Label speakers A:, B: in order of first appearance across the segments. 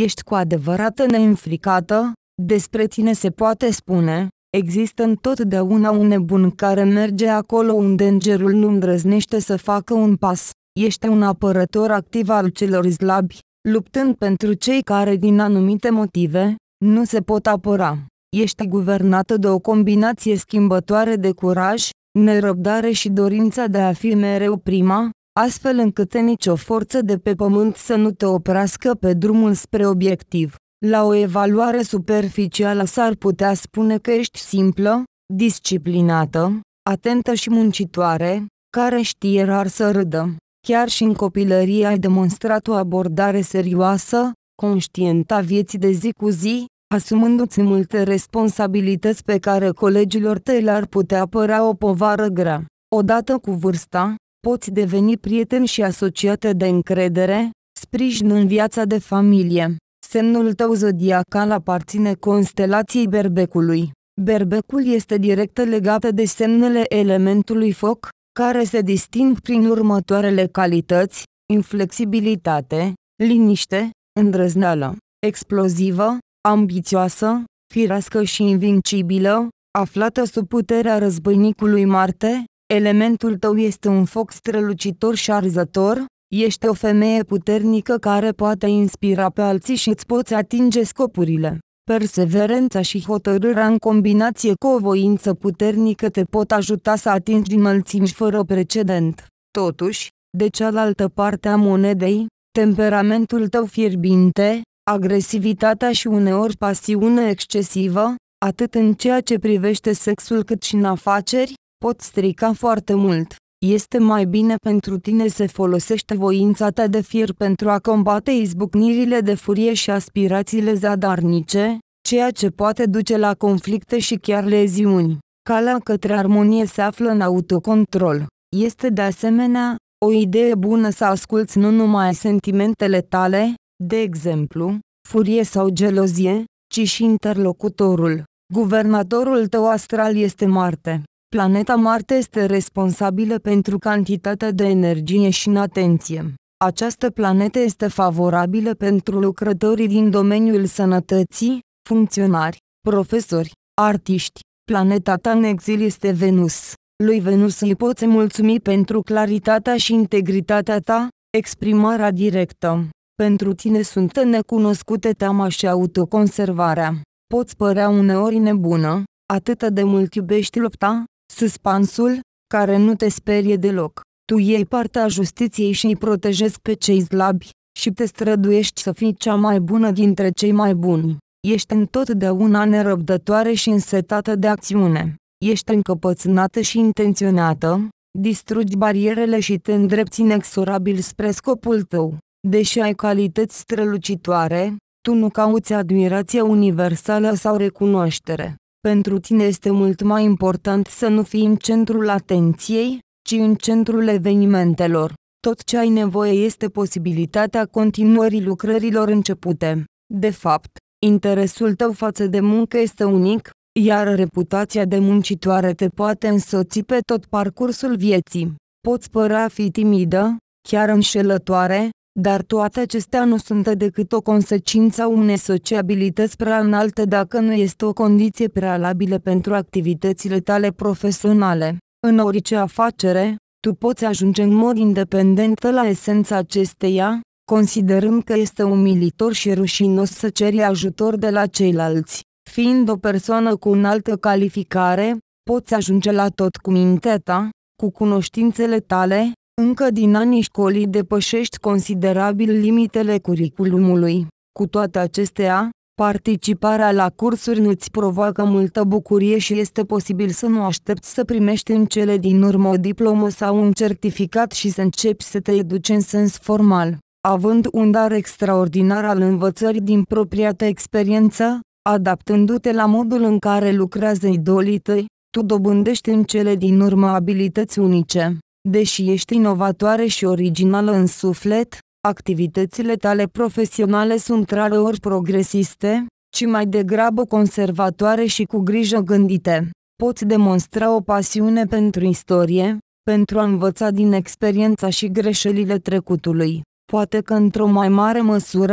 A: Ești cu adevărat neînfricată? Despre tine se poate spune: există întotdeauna un nebun care merge acolo unde îngerul nu îndrăznește să facă un pas. Ești un apărător activ al celor slabi, luptând pentru cei care din anumite motive nu se pot apăra. Ești guvernată de o combinație schimbătoare de curaj, nerăbdare și dorința de a fi mereu prima, astfel încât nicio forță de pe pământ să nu te oprească pe drumul spre obiectiv. La o evaluare superficială s-ar putea spune că ești simplă, disciplinată, atentă și muncitoare, care știe rar să râdă. Chiar și în copilărie ai demonstrat o abordare serioasă, conștientă a vieții de zi cu zi, asumându-ți multe responsabilități pe care colegilor tăi le-ar putea părea o povară grea. Odată cu vârsta, poți deveni prieten și asociate de încredere, sprijin în viața de familie. Semnul tău zodiacal aparține constelației Berbecului. Berbecul este direct legat de semnele elementului foc, care se disting prin următoarele calități: inflexibilitate, liniște, îndrăzneală, explozivă, ambițioasă, firească și invincibilă. Aflată sub puterea războinicului Marte, elementul tău este un foc strălucitor și arzător. Ești o femeie puternică care poate inspira pe alții și îți poți atinge scopurile. Perseverența și hotărârea în combinație cu o voință puternică te pot ajuta să atingi înălțimi fără precedent. Totuși, de cealaltă parte a monedei, temperamentul tău fierbinte, agresivitatea și uneori pasiune excesivă, atât în ceea ce privește sexul cât și în afaceri, pot strica foarte mult. Este mai bine pentru tine să folosești voința ta de fier pentru a combate izbucnirile de furie și aspirațiile zadarnice, ceea ce poate duce la conflicte și chiar leziuni. Calea către armonie se află în autocontrol. Este de asemenea o idee bună să asculți nu numai sentimentele tale, de exemplu, furie sau gelozie, ci și interlocutorul. Guvernatorul tău astral este Marte. Planeta Marte este responsabilă pentru cantitatea de energie și atenție. Această planetă este favorabilă pentru lucrătorii din domeniul sănătății, funcționari, profesori, artiști. Planeta ta în exil este Venus. Lui Venus îi poți mulțumi pentru claritatea și integritatea ta, exprimarea directă. Pentru tine sunt necunoscute teama și autoconservarea. Poți părea uneori nebună, atât de mult iubești lupta, suspansul, care nu te sperie deloc. Tu iei partea justiției și îi protejezi pe cei slabi, și te străduiești să fii cea mai bună dintre cei mai buni. Ești întotdeauna nerăbdătoare și însetată de acțiune. Ești încăpățânată și intenționată, distrugi barierele și te îndrepți inexorabil spre scopul tău. Deși ai calități strălucitoare, tu nu cauți admirație universală sau recunoaștere. Pentru tine este mult mai important să nu fii în centrul atenției, ci în centrul evenimentelor. Tot ce ai nevoie este posibilitatea continuării lucrărilor începute. De fapt, interesul tău față de muncă este unic, iar reputația de muncitoare te poate însoți pe tot parcursul vieții. Poți părea a fi timidă, chiar înșelătoare, dar toate acestea nu sunt decât o consecință a unei sociabilități prea înalte dacă nu este o condiție prealabilă pentru activitățile tale profesionale. În orice afacere, tu poți ajunge în mod independent la esența acesteia, considerând că este umilitor și rușinos să ceri ajutor de la ceilalți. Fiind o persoană cu înaltă calificare, poți ajunge la tot cu mintea ta, cu cunoștințele tale. Încă din anii școlii depășești considerabil limitele curiculumului. Cu toate acestea, participarea la cursuri nu-ți provoacă multă bucurie și este posibil să nu aștepți să primești în cele din urmă o diplomă sau un certificat și să începi să te educi în sens formal. Având un dar extraordinar al învățării din propria ta experiență, adaptându-te la modul în care lucrează idolii tăi, tu dobândești în cele din urmă abilități unice. Deși ești inovatoare și originală în suflet, activitățile tale profesionale sunt rareori progresiste, ci mai degrabă conservatoare și cu grijă gândite. Poți demonstra o pasiune pentru istorie, pentru a învăța din experiența și greșelile trecutului. Poate că într-o mai mare măsură,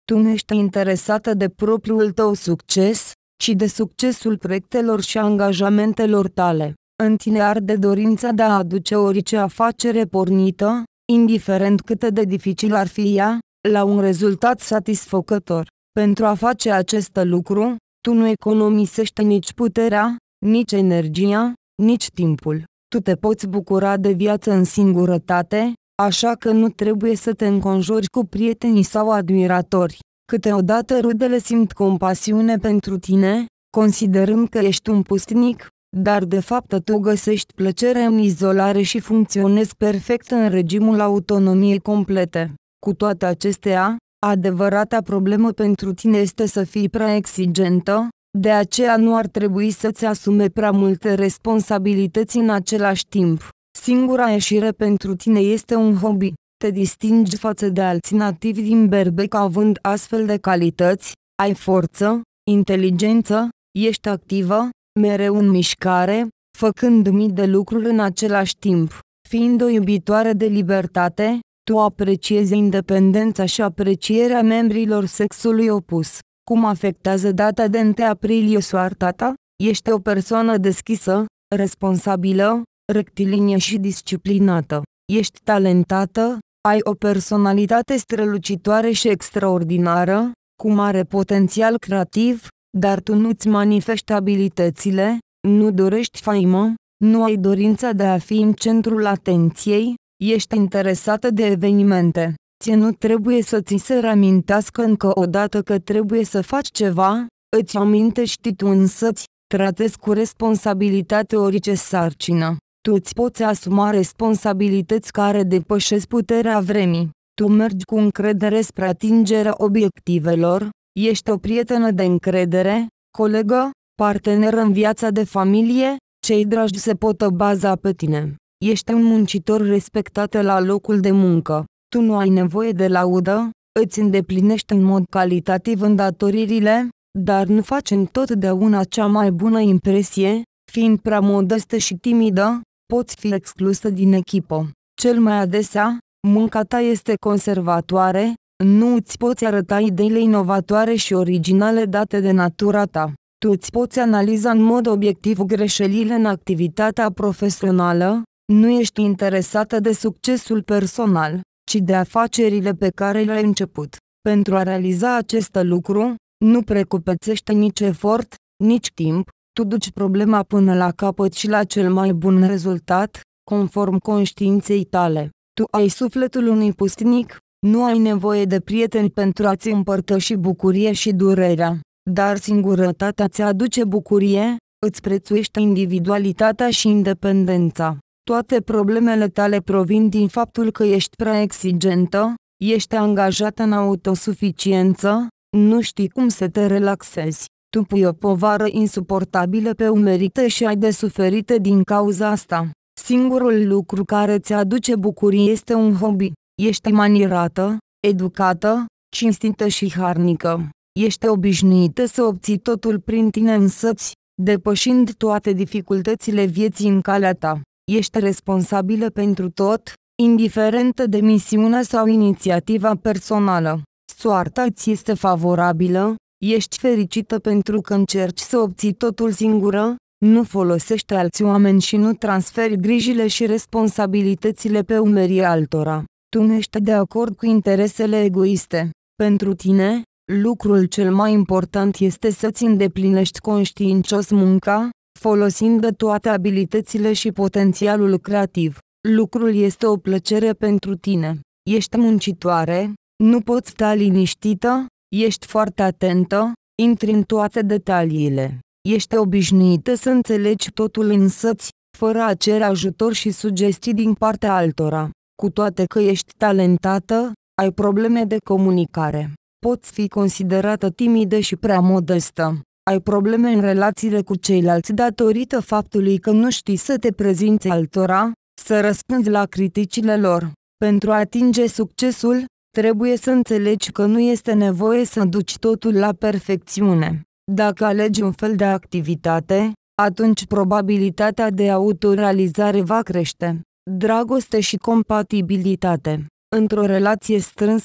A: Tu nu ești interesată de propriul tău succes, ci de succesul proiectelor și angajamentelor tale. În tine arde dorința de a aduce orice afacere pornită, indiferent cât de dificil ar fi ea, la un rezultat satisfăcător. Pentru a face acest lucru, tu nu economisești nici puterea, nici energia, nici timpul. Tu te poți bucura de viață în singurătate, așa că nu trebuie să te înconjuri cu prieteni sau admiratori. Câteodată rudele simt compasiune pentru tine, considerând că ești un pustinic, dar de fapt tu găsești plăcere în izolare și funcționezi perfect în regimul autonomiei complete. Cu toate acestea, adevărata problemă pentru tine este să fii prea exigentă, de aceea nu ar trebui să-ți asume prea multe responsabilități în același timp. Singura ieșire pentru tine este un hobby. Te distingi față de alții nativi din Berbec având astfel de calități, ai forță, inteligență, ești activă, mereu în mișcare, făcând mii de lucruri în același timp. Fiind o iubitoare de libertate, tu apreciezi independența și aprecierea membrilor sexului opus. Cum afectează data de 1 aprilie soarta ta? Ești o persoană deschisă, responsabilă, rectilinie și disciplinată. Ești talentată, ai o personalitate strălucitoare și extraordinară, cu mare potențial creativ, dar tu nu-ți manifesti abilitățile, nu dorești faimă, nu ai dorința de a fi în centrul atenției, ești interesată de evenimente. Ție nu trebuie să ți se reamintească încă o dată că trebuie să faci ceva, îți amintești tu însăți, tratezi cu responsabilitate orice sarcină. Tu îți poți asuma responsabilități care depășesc puterea vremii. Tu mergi cu încredere spre atingerea obiectivelor, ești o prietenă de încredere, colegă, partener în viața de familie, cei dragi se pot baza pe tine. Ești un muncitor respectat la locul de muncă. Tu nu ai nevoie de laudă, îți îndeplinești în mod calitativ îndatoririle, dar nu faci întotdeauna cea mai bună impresie, fiind prea modestă și timidă, poți fi exclusă din echipă. Cel mai adesea, munca ta este conservatoare, nu îți poți arăta ideile inovatoare și originale date de natura ta. Tu îți poți analiza în mod obiectiv greșelile în activitatea profesională, nu ești interesată de succesul personal, ci de afacerile pe care le-ai început. Pentru a realiza acest lucru, nu precupețește nici efort, nici timp, tu duci problema până la capăt și la cel mai bun rezultat, conform conștiinței tale. Tu ai sufletul unui pustinic, nu ai nevoie de prieteni pentru a-ți împărtăși bucurie și durerea, dar singurătatea ți aduce bucurie, îți prețuiește individualitatea și independența. Toate problemele tale provin din faptul că ești prea exigentă, ești angajată în autosuficiență, nu știi cum să te relaxezi. Tu pui o povară insuportabilă pe umerii tăi și ai de suferit din cauza asta. Singurul lucru care ți aduce bucurie este un hobby. Ești manierată, educată, cinstită și harnică. Ești obișnuită să obții totul prin tine însăți, depășind toate dificultățile vieții în calea ta. Ești responsabilă pentru tot, indiferent de misiunea sau inițiativa personală. Soarta ți este favorabilă, ești fericită pentru că încerci să obții totul singură, nu folosești alți oameni și nu transferi grijile și responsabilitățile pe umerii altora. Tu nu ești de acord cu interesele egoiste. Pentru tine, lucrul cel mai important este să-ți îndeplinești conștiincios munca, folosind toate abilitățile și potențialul creativ. Lucrul este o plăcere pentru tine. Ești muncitoare, nu poți sta liniștită, ești foarte atentă, intri în toate detaliile. Ești obișnuită să înțelegi totul însăți, fără a cere ajutor și sugestii din partea altora. Cu toate că ești talentată, ai probleme de comunicare. Poți fi considerată timidă și prea modestă. Ai probleme în relațiile cu ceilalți datorită faptului că nu știi să te prezinți altora, să răspunzi la criticile lor. Pentru a atinge succesul, trebuie să înțelegi că nu este nevoie să duci totul la perfecțiune. Dacă alegi un fel de activitate, atunci probabilitatea de autorealizare va crește. Dragoste și compatibilitate. Într-o relație strânsă,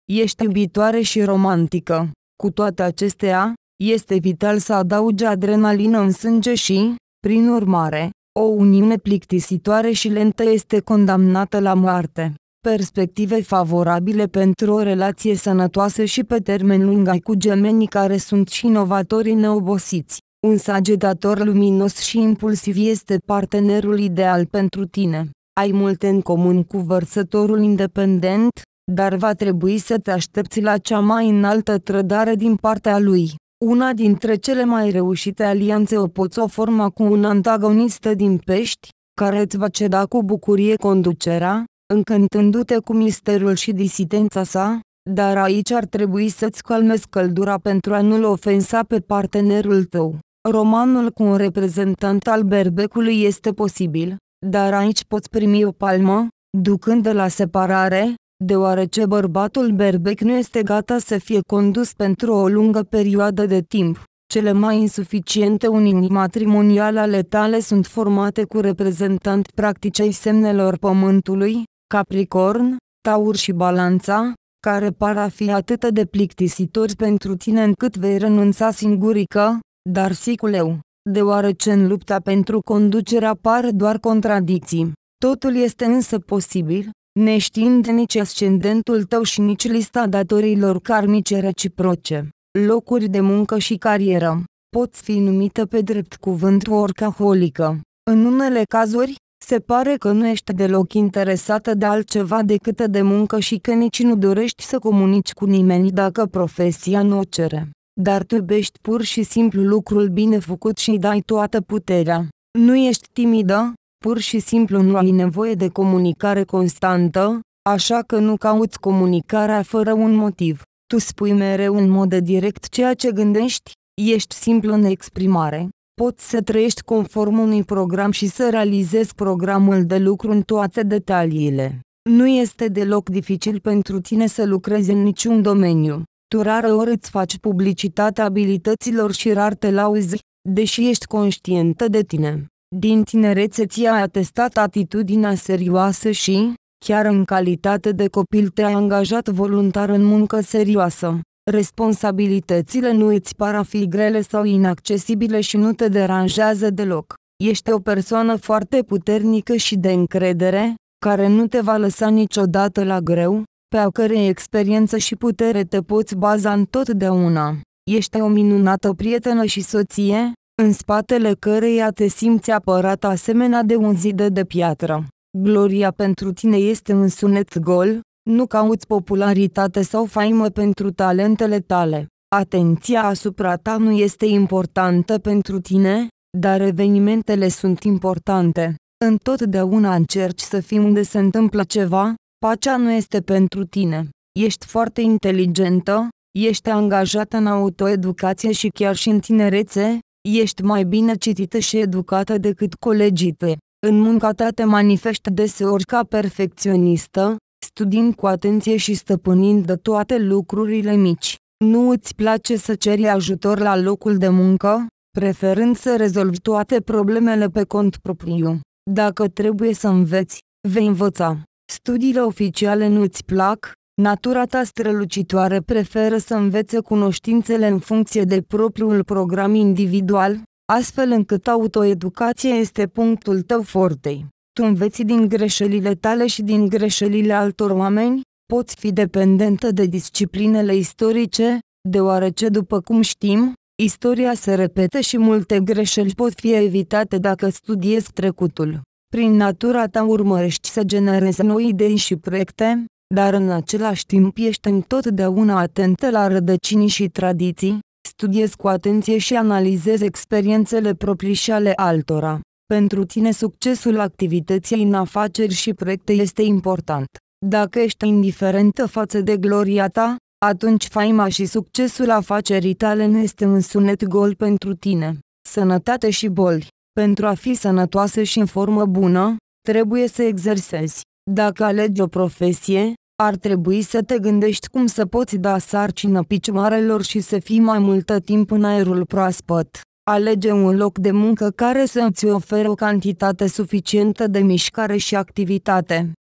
A: Ești iubitoare și romantică. Cu toate acestea, este vital să adaugi adrenalină în sânge și, prin urmare, o uniune plictisitoare și lentă este condamnată la moarte. Perspective favorabile pentru o relație sănătoasă și pe termen lung ai cu gemenii care sunt și inovatori neobosiți. Un sagittator luminos și impulsiv este partenerul ideal pentru tine. Ai multe în comun cu vărsătorul independent, dar va trebui să te aștepți la cea mai înaltă trădare din partea lui. Una dintre cele mai reușite alianțe o poți o forma cu un antagonist din Pești, care îți va ceda cu bucurie conducerea, încântându-te cu misterul și disidența sa, dar aici ar trebui să-ți calmezi căldura pentru a nu-l ofensa pe partenerul tău. Romanul cu un reprezentant al berbecului este posibil, dar aici poți primi o palmă, ducând la separare, deoarece bărbatul berbec nu este gata să fie condus pentru o lungă perioadă de timp. Cele mai insuficiente uniuni matrimoniale ale tale sunt formate cu reprezentanți practici ai semnelor Pământului, Capricorn, Taur și Balanța, care par a fi atât de plictisitori pentru tine încât vei renunța singurică, dar siculeu, deoarece în lupta pentru conducere apar doar contradicții. Totul este însă posibil, neștiind nici ascendentul tău și nici lista datoriilor karmice reciproce. Locuri de muncă și carieră. Poți fi numită pe drept cuvânt workaholică. În unele cazuri, se pare că nu ești deloc interesată de altceva decât de muncă și că nici nu dorești să comunici cu nimeni dacă profesia nu o cere. Dar tu iubești pur și simplu lucrul bine făcut și îi dai toată puterea. Nu ești timidă, pur și simplu nu ai nevoie de comunicare constantă, așa că nu cauți comunicarea fără un motiv. Tu spui mereu în mod direct ceea ce gândești, ești simplu în exprimare. Poți să trăiești conform unui program și să realizezi programul de lucru în toate detaliile. Nu este deloc dificil pentru tine să lucrezi în niciun domeniu. Tu rareori îți faci publicitatea abilităților și rar te lauzi, deși ești conștientă de tine. Din tinerețe ți-ai atestat atitudinea serioasă și, chiar în calitate de copil te-ai angajat voluntar în muncă serioasă. Responsabilitățile nu îți par a fi grele sau inaccesibile și nu te deranjează deloc. Ești o persoană foarte puternică și de încredere, care nu te va lăsa niciodată la greu, pe a cărei experiență și putere te poți baza întotdeauna. Ești o minunată prietenă și soție, în spatele căreia te simți apărat asemenea de un zid de piatră. Gloria pentru tine este un sunet gol, nu cauți popularitate sau faimă pentru talentele tale. Atenția asupra ta nu este importantă pentru tine, dar evenimentele sunt importante. Întotdeauna încerci să fii unde se întâmplă ceva, pacea nu este pentru tine. Ești foarte inteligentă, ești angajată în autoeducație și chiar și în tinerețe, ești mai bine citită și educată decât colegii tăi. În munca ta te manifesti deseori ca perfecționistă, studiind cu atenție și stăpânind de toate lucrurile mici. Nu îți place să ceri ajutor la locul de muncă, preferând să rezolvi toate problemele pe cont propriu. Dacă trebuie să înveți, vei învăța. Studiile oficiale nu îți plac, natura ta strălucitoare preferă să învețe cunoștințele în funcție de propriul program individual, astfel încât autoeducația este punctul tău forte. Tu înveți din greșelile tale și din greșelile altor oameni, poți fi dependentă de disciplinele istorice, deoarece după cum știm, istoria se repetă și multe greșeli pot fi evitate dacă studiezi trecutul. Prin natura ta urmărești să generezi noi idei și proiecte, dar în același timp ești întotdeauna atentă la rădăcini și tradiții, studiezi cu atenție și analizezi experiențele proprii și ale altora. Pentru tine succesul activității în afaceri și proiecte este important. Dacă ești indiferentă față de gloria ta, atunci faima și succesul afacerii tale nu este un sunet gol pentru tine. Sănătate și boli. Pentru a fi sănătoasă și în formă bună, trebuie să exersezi. Dacă alegi o profesie, ar trebui să te gândești cum să poți da sarcină picioarelor și să fii mai multă timp în aerul proaspăt. Alege un loc de muncă care să îți ofere o cantitate suficientă de mișcare și activitate.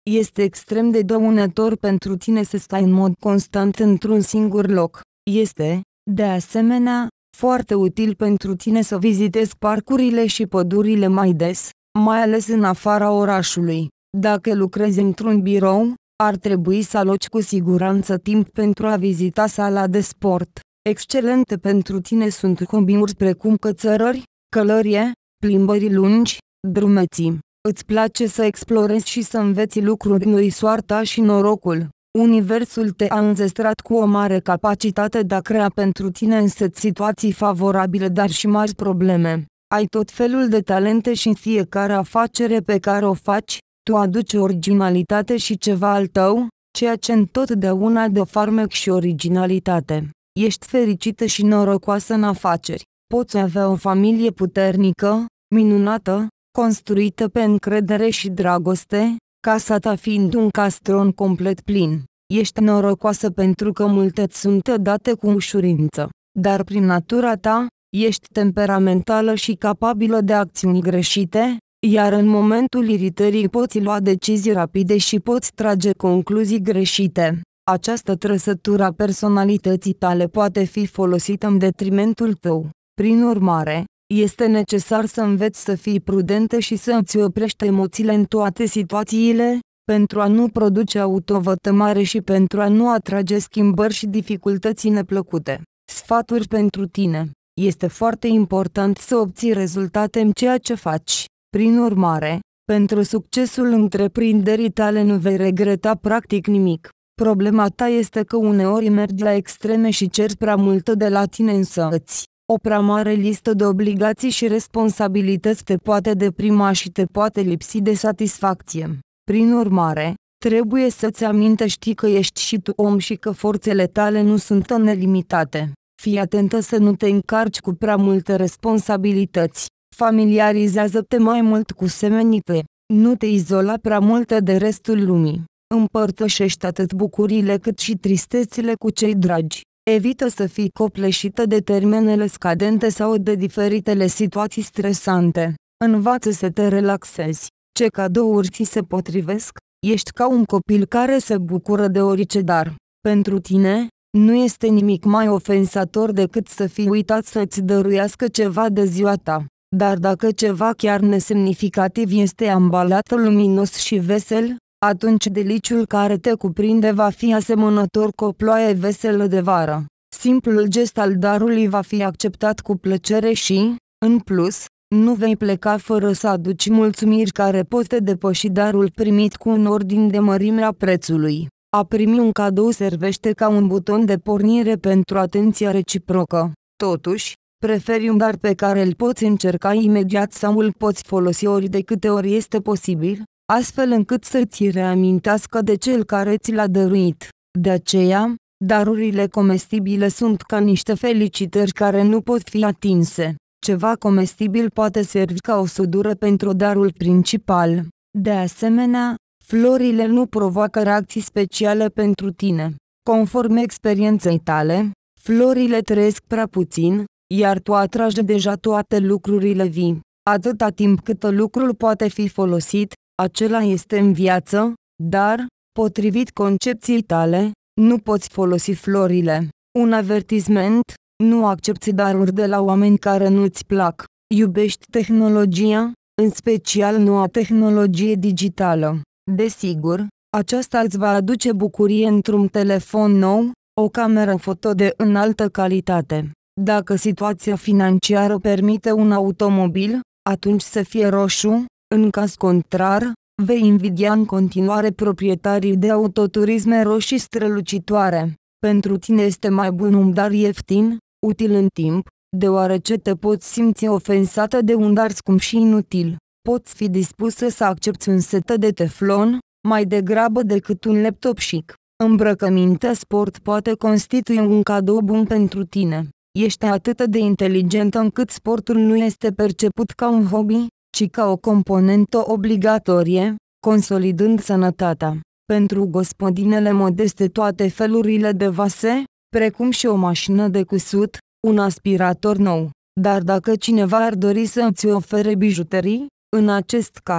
A: Este extrem de dăunător pentru tine să stai în mod constant într-un singur loc. Este, de asemenea, foarte util pentru tine să vizitezi parcurile și pădurile mai des, mai ales în afara orașului. Dacă lucrezi într-un birou, ar trebui să aloci cu siguranță timp pentru a vizita sala de sport. Excelente pentru tine sunt hobby-uri precum cățărări, călărie, plimbări lungi, drumeții. Îți place să explorezi și să înveți lucruri noi. Soarta și norocul. Universul te-a înzestrat cu o mare capacitate de a crea pentru tine însă situații favorabile, dar și mari probleme. Ai tot felul de talente și în fiecare afacere pe care o faci, tu aduci originalitate și ceva al tău, ceea ce întotdeauna dă farmec și originalitate. Ești fericită și norocoasă în afaceri. Poți avea o familie puternică, minunată, construită pe încredere și dragoste, casa ta fiind un castron complet plin. Ești norocoasă pentru că multe îți sunt date cu ușurință. Dar prin natura ta, ești temperamentală și capabilă de acțiuni greșite, iar în momentul iritării poți lua decizii rapide și poți trage concluzii greșite. Această trăsătură a personalității tale poate fi folosită în detrimentul tău. Prin urmare, este necesar să înveți să fii prudentă și să îți oprești emoțiile în toate situațiile, pentru a nu produce autovătămare și pentru a nu atrage schimbări și dificultăți neplăcute. Sfaturi pentru tine. Este foarte important să obții rezultate în ceea ce faci. Prin urmare, pentru succesul întreprinderii tale nu vei regreta practic nimic. Problema ta este că uneori mergi la extreme și ceri prea multă de la tine însăți. O prea mare listă de obligații și responsabilități te poate deprima și te poate lipsi de satisfacție. Prin urmare, trebuie să-ți amintești că ești și tu om și că forțele tale nu sunt nelimitate. Fii atentă să nu te încarci cu prea multe responsabilități. Familiarizează-te mai mult cu semenii tăi. Nu te izola prea mult de restul lumii. Împărtășește atât bucuriile cât și tristețile cu cei dragi. Evită să fii copleșită de termenele scadente sau de diferitele situații stresante. Învață să te relaxezi. Ce cadouri ți se potrivesc? Ești ca un copil care se bucură de orice dar. Pentru tine, nu este nimic mai ofensator decât să fii uitat să-ți dăruiască ceva de ziua ta. Dar dacă ceva chiar nesemnificativ este ambalat luminos și vesel, atunci deliciul care te cuprinde va fi asemănător cu o ploaie veselă de vară. Simplul gest al darului va fi acceptat cu plăcere și, în plus, nu vei pleca fără să aduci mulțumiri care pot depăși darul primit cu un ordin de mărime a prețului. A primi un cadou servește ca un buton de pornire pentru atenția reciprocă. Totuși, preferi un dar pe care îl poți încerca imediat sau îl poți folosi ori de câte ori este posibil, astfel încât să-ți reamintească de cel care ți l-a dăruit. De aceea, darurile comestibile sunt ca niște felicitări care nu pot fi atinse. Ceva comestibil poate servi ca o sudură pentru darul principal. De asemenea, florile nu provoacă reacții speciale pentru tine. Conform experienței tale, florile trăiesc prea puțin, iar tu atragi deja toate lucrurile vii. Atâta timp cât lucrul poate fi folosit, acela este în viață, dar, potrivit concepției tale, nu poți folosi florile. Un avertisment: nu accepți daruri de la oameni care nu-ți plac. Iubești tehnologia, în special noua tehnologie digitală. Desigur, aceasta îți va aduce bucurie într-un telefon nou, o cameră foto de înaltă calitate. Dacă situația financiară permite un automobil, atunci să fie roșu, în caz contrar, vei invidia în continuare proprietarii de autoturisme roșii strălucitoare. Pentru tine este mai bun un dar ieftin, util în timp, deoarece te poți simți ofensată de un dar scump și inutil. Poți fi dispusă să accepti un set de teflon, mai degrabă decât un laptop chic. Îmbrăcămintea sport poate constitui un cadou bun pentru tine. Ești atât de inteligentă încât sportul nu este perceput ca un hobby, ci ca o componentă obligatorie, consolidând sănătatea. Pentru gospodinele modeste toate felurile de vase, precum și o mașină de cusut, un aspirator nou. Dar dacă cineva ar dori să îți ofere bijuterii, în acest caz,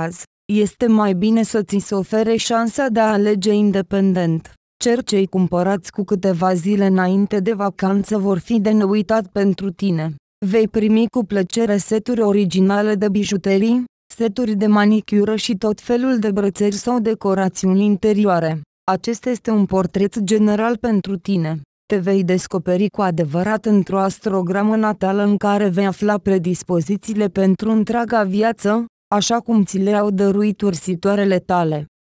A: Este mai bine să ți se ofere șansa de a alege independent. Cei cumpărați cu câteva zile înainte de vacanță vor fi de neuitat pentru tine. Vei primi cu plăcere seturi originale de bijuterii, seturi de manicură și tot felul de brățări sau decorațiuni interioare. Acesta este un portret general pentru tine. Te vei descoperi cu adevărat într-o astrogramă natală în care vei afla predispozițiile pentru întreaga viață, așa cum ți le-au dăruit ursitoarele tale.